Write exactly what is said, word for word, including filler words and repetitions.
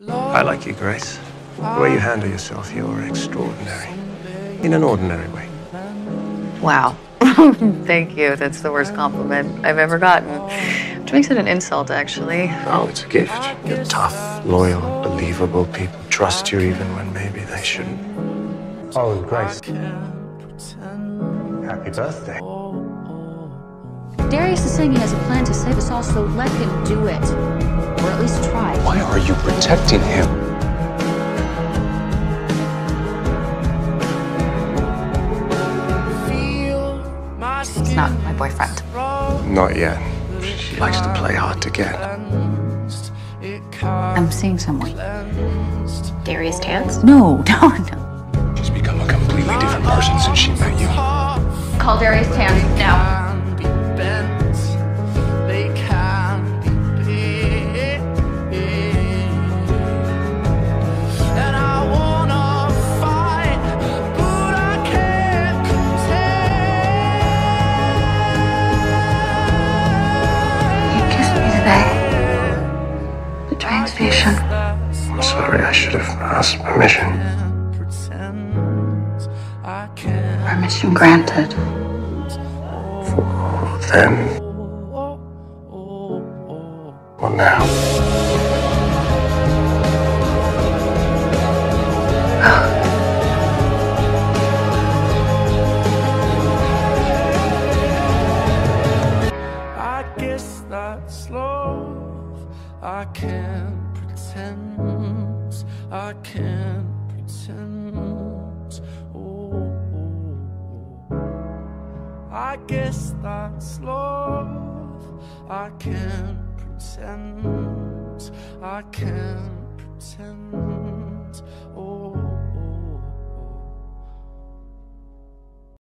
I like you, Grace. The way you handle yourself, you're extraordinary. In an ordinary way. Wow. Thank you. That's the worst compliment I've ever gotten. Which makes it an insult, actually. Oh, it's a gift. You're tough, loyal, believable. People trust you even when maybe they shouldn't. Oh, Grace. Happy birthday. Darius is saying he has a plan to save us all, so let him do it. Or at least try. Why are you protecting him? He's not my boyfriend. Not yet. She likes to play hard to get. I'm seeing someone. Darius Tans? No, no, no. She's become a completely different person since she met you. Call Darius Tans now. The train station. I'm sorry, I should have asked permission. Permission granted. For them. What now? I guess that's love. I can't pretend. I can't pretend. Oh, I guess that's love. I can't pretend. I can't.